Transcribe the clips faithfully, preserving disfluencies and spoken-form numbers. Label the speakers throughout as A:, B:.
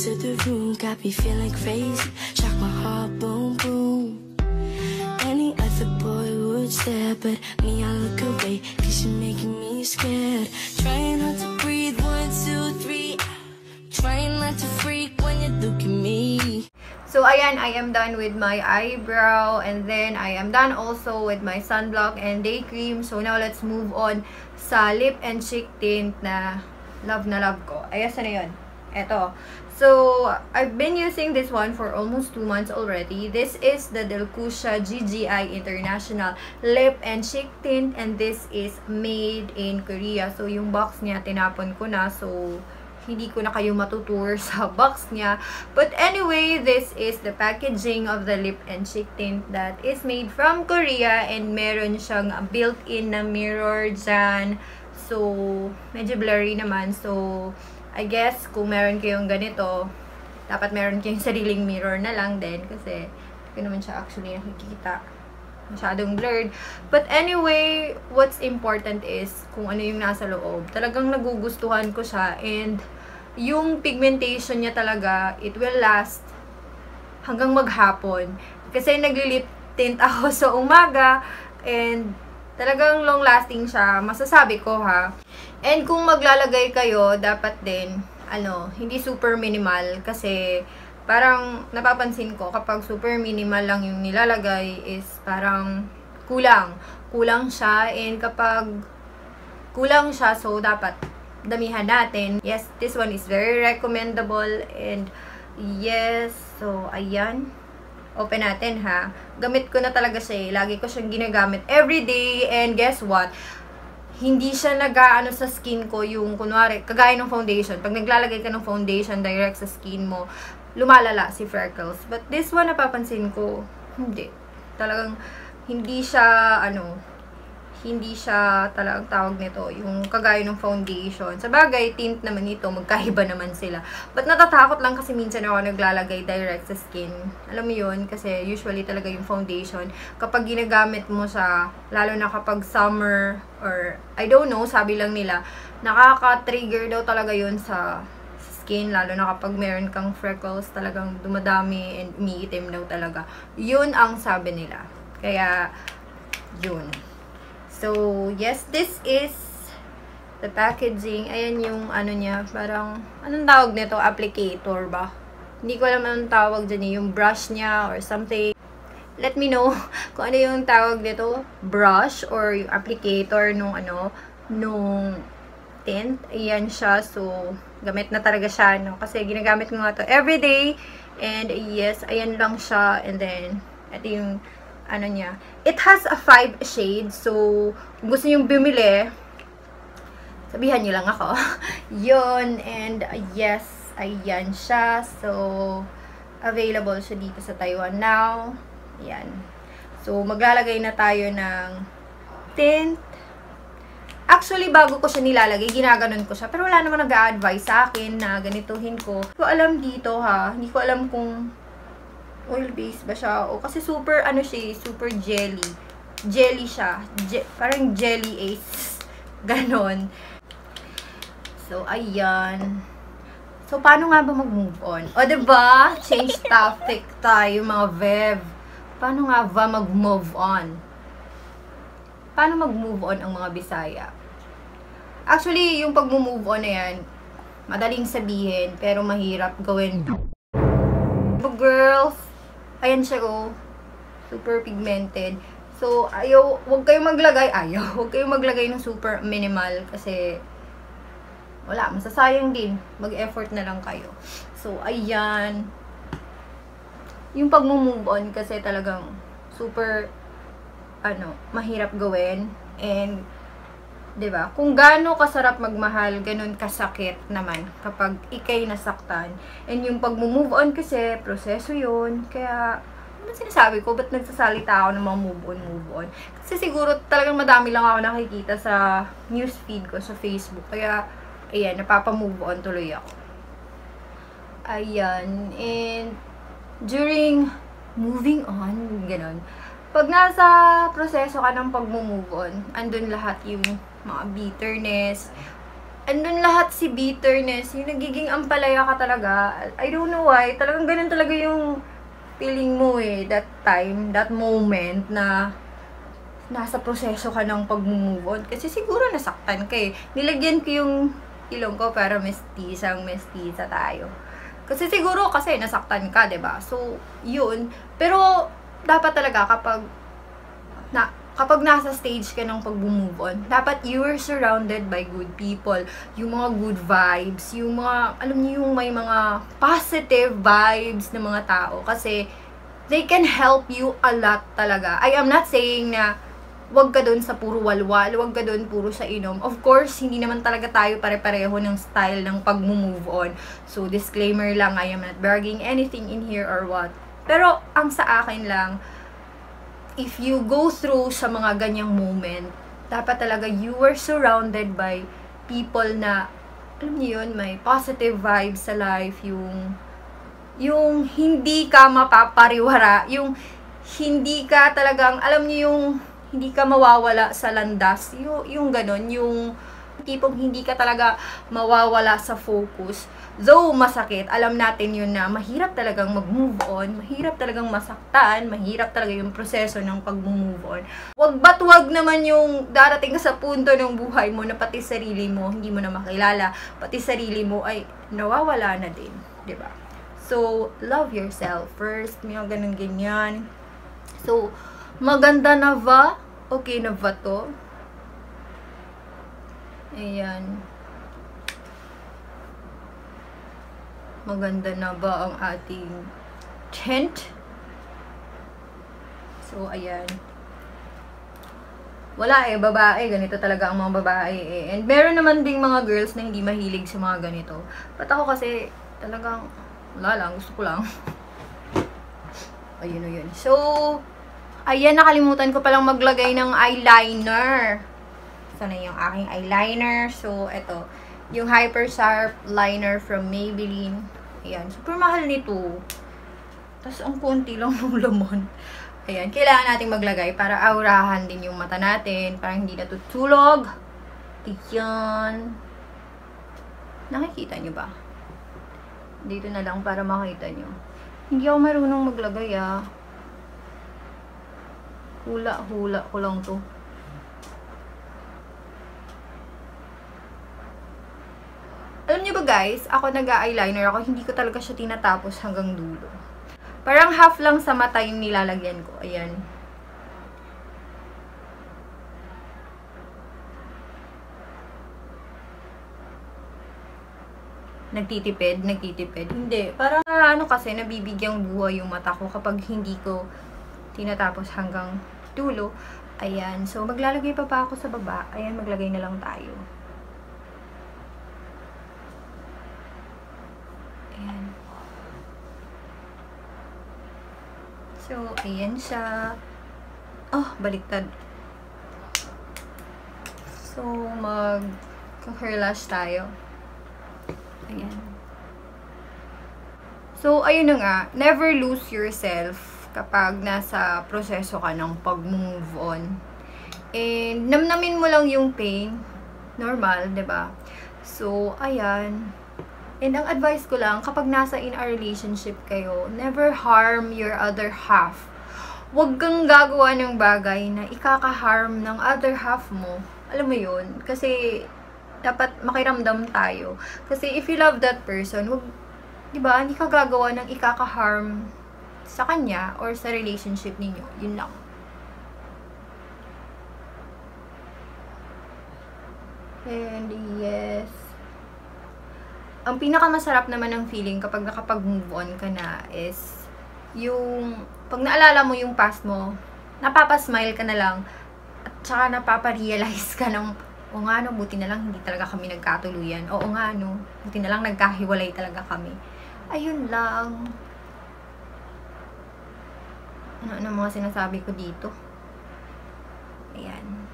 A: to the room, got me feeling crazy. Shock my heart, boom, boom. Any other boy would stare, but me, I look away, cause you're making me scared. Trying not to breathe, one, two, three. Trying not to freak when you look at me.
B: So, ayan, I am done with my eyebrow. And then, I am done also with my sunblock and day cream. So, now let's move on sa lip and cheek tint na love na love ko. Ayan, sana yun. Eto. So, I've been using this one for almost two months already. This is the Delcucia G G I International Lip and Cheek Tint. And this is made in Korea. So, yung box niya, tinapon ko na. So, hindi ko na kayo matutour sa box niya. But anyway, this is the packaging of the lip and cheek tint that is made from Korea. And meron siyang built-in na mirror dyan. So, medyo blurry naman. So, I guess, kung meron kayong ganito, dapat meron kayong sariling mirror na lang din. Kasi, hindi ko naman siya actually nakikita. Masyadong blurred. But anyway, what's important is kung ano yung nasa loob. Talagang nagugustuhan ko siya. And yung pigmentation niya talaga, it will last hanggang maghapon. Kasi nagli-lip tint ako sa umaga. And talagang long lasting siya. Masasabi ko ha. And kung maglalagay kayo, dapat din, ano, hindi super minimal. Kasi parang napapansin ko kapag super minimal lang yung nilalagay is parang kulang. Kulang siya. And kapag kulang siya, so dapat damihan natin. Yes, this one is very recommendable. And yes, so ayan. Open natin ha. Gamit ko na talaga siya. Lagi ko siyang ginagamit everyday. And guess what? Hindi siya nag-aano sa skin ko yung kunwari, kagaya ng foundation. Pag naglalagay ka ng foundation direct sa skin mo, lumalala si freckles. But this one, napapansin ko, hindi. Talagang, hindi siya, ano, hindi siya talagang tawag nito, yung kagaya ng foundation. Sa bagay, tint naman ito, magkaiba naman sila. But natatakot lang kasi minsan ako naglalagay direct sa skin. Alam mo yun, kasi usually talaga yung foundation, kapag ginagamit mo sa, lalo na kapag summer, or, I don't know, sabi lang nila, nakaka-trigger daw talaga yun sa skin, lalo na kapag meron kang freckles, talagang dumadami and umiitim daw talaga. Yun ang sabi nila. Kaya, yun. So, yes, this is the packaging. Ayan yung ano niya, parang, anong tawag nito? Applicator ba? Hindi ko alam anong tawag dyan eh, yung brush niya or something. Let me know kung ano yung tawag nito, brush or yung applicator nung ano, nung tint. Ayan siya. So, gamit na talaga siya, no? Kasi ginagamit ko nga to everyday. And yes, ayan lang siya. And then, ito yung ano niya. It has a five shades. So, kung gusto nyo bumili, sabihan nyo lang ako. Yun. And yes, ayan siya. So, available siya dito sa Taiwan now. Ayan. So, maglalagay na tayo ng tint. Actually, bago ko siya nilalagay, ginaganon ko siya. Pero wala naman nag-a-advise sa akin na ganituhin ko. Hindi ko alam dito ha. Hindi ko alam kung oil-based ba siya. O kasi super, ano siya, super jelly. Jelly siya. Je parang jelly ace. Ganon. So, ayan. So, paano nga ba mag-move on? O, diba? Change topic tayo, mga vev. Paano nga ba mag-move on? Paano mag-move on ang mga Bisaya? Actually, yung pag-move on na yan, madaling sabihin, pero mahirap gawin. But girls, ayan siya oh. Super pigmented. So, ayaw, huwag kayong maglagay, ayaw, huwag kayong maglagay ng super minimal kasi wala, masasayang din. Mag-effort na lang kayo. So, ayan. Yung pag-move on kasi talagang super ano, mahirap gawin. And, diba, kung gaano kasarap magmahal, ganun kasakit naman kapag ikay nasaktan. And yung pag-move on kasi, proseso yun. Kaya, ano sinasabi ko? Ba't nagsasalita ako ng mga move on, move on? Kasi siguro talagang madami lang ako nakikita sa newsfeed ko sa Facebook. Kaya, ayan, napapa-move on tuloy ako. Ayan. And, during moving on, ganun. Pag nasa proseso ka ng pag-move on, andun lahat yung mga bitterness. andun lahat si bitterness, yung nagiging ampalaya ka talaga. I don't know why, talagang ganun talaga yung feeling mo eh, that time, that moment na nasa proseso ka ng pag-move on. Kasi siguro nasaktan ka eh. Nilagyan ko yung ilong ko para mestisang mestisa tayo. Kasi siguro kasi nasaktan ka, 'di ba? So, yun. Pero dapat talaga kapag na kapag nasa stage ka ng pag-move on, dapat you are surrounded by good people. Yung mga good vibes, yung mga, alam niyo yung may mga positive vibes ng mga tao. Kasi, they can help you a lot talaga. I am not saying na wag ka dun sa puro walwal, wag ka dun puro sa inom. Of course, hindi naman talaga tayo pare-pareho ng style ng pag-move on. So, disclaimer lang, I am not bragging anything in here or what. Pero, ang sa akin lang, if you go through sa mga ganyang moment, dapat talaga you are surrounded by people na, alam niyo yun, may positive vibes sa life, yung, yung hindi ka mapapariwara, yung hindi ka talagang, alam niyo yung, hindi ka mawawala sa landas, yung, yung ganon, yung tipong hindi ka talaga mawawala sa focus. Though masakit, alam natin yun na mahirap talagang mag-move on, mahirap talagang masaktan, mahirap talaga yung proseso ng pag-move on. Wag ba't wag naman yung darating ka sa punto ng buhay mo na pati sarili mo, hindi mo na makilala, pati sarili mo ay nawawala na din, di ba? So, love yourself first, may ganun ganyan. So, maganda na ba? Okay na ba to? Ayan. Maganda na ba ang ating tent? So, ayan. Wala eh, babae. Ganito talaga ang mga babae eh. And meron naman ding mga girls na hindi mahilig sa mga ganito. But ako kasi, talagang, wala lang. Gusto ko lang. Ayun o yun. So, ayan, nakalimutan ko palang maglagay ng eyeliner. Na yung aking eyeliner. So, eto. Yung Hyper Sharp Liner from Maybelline. Ayan. Super mahal nito. Tapos, ang konti lang ng laman. Ayan. Kailangan natin maglagay para aurahan din yung mata natin. Para hindi natutulog. Ayan. Nakikita nyo ba? Dito na lang para makita nyo. Hindi ako marunong maglagay ah. Hula-hula ko lang to. Alam niyo ba guys, ako nag-eyeliner ako, hindi ko talaga siya tinatapos hanggang dulo. Parang half lang sa mata yung nilalagyan ko. Ayan. Nagtitipid, nagtitipid. Hindi. Parang ano kasi, nabibigyang buhay yung mata ko kapag hindi ko tinatapos hanggang dulo. Ayan. So, maglalagay pa pa ako sa baba. Ayan, maglagay na lang tayo. Ayan. So, ayan siya. Oh, baliktad. So, mag-hair lash tayo. Ayan. So, ayun na nga. Never lose yourself kapag nasa proseso ka ng pag-move on. And, namnamin mo lang yung pain. Normal, 'di ba? So, ayan. And ang advice ko lang, kapag nasa in a relationship kayo, never harm your other half. Huwag kang gagawa ng bagay na ikaka-harm ng other half mo. Alam mo yun? Kasi, dapat makiramdam tayo. Kasi if you love that person, huwag, di ba, hindi ka gagawa ng ikaka-harm sa kanya or sa relationship ninyo. Yun lang. And yes. Ang pinakamasarap naman ng feeling kapag nakapag-move on ka na is yung, pag naalala mo yung past mo, napapasmile ka na lang at saka napaparealize ka ng, o nga no, buti na lang hindi talaga kami nagkatuluyan. Oo nga no, buti na lang nagkahiwalay talaga kami. Ayun lang. Ano, ano mga sinasabi ko dito? Ayan.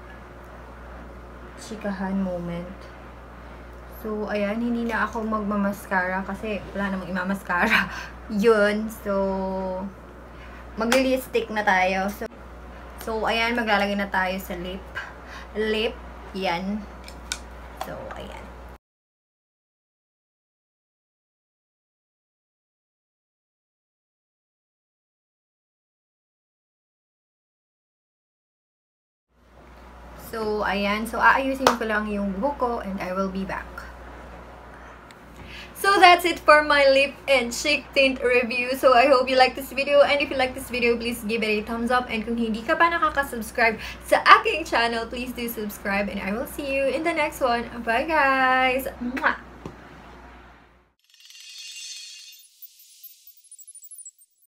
B: Chikahan moment. So, ayan, hindi na ako magmamaskara kasi wala namang imamaskara. Yun. So, mag-lipstick na tayo. So, so, ayan, maglalagay na tayo sa lip. Lip. Yan. So, ayan. So, ayan. So, aayusin ko lang yung buhok ko and I will be back. So that's it for my lip and cheek tint review. So I hope you like this video, and if you like this video, please give it a thumbs up, and kung hindi ka pa nakaka-subscribe sa aking channel, please do subscribe, and I will see you in the next one. Bye guys! Mwah!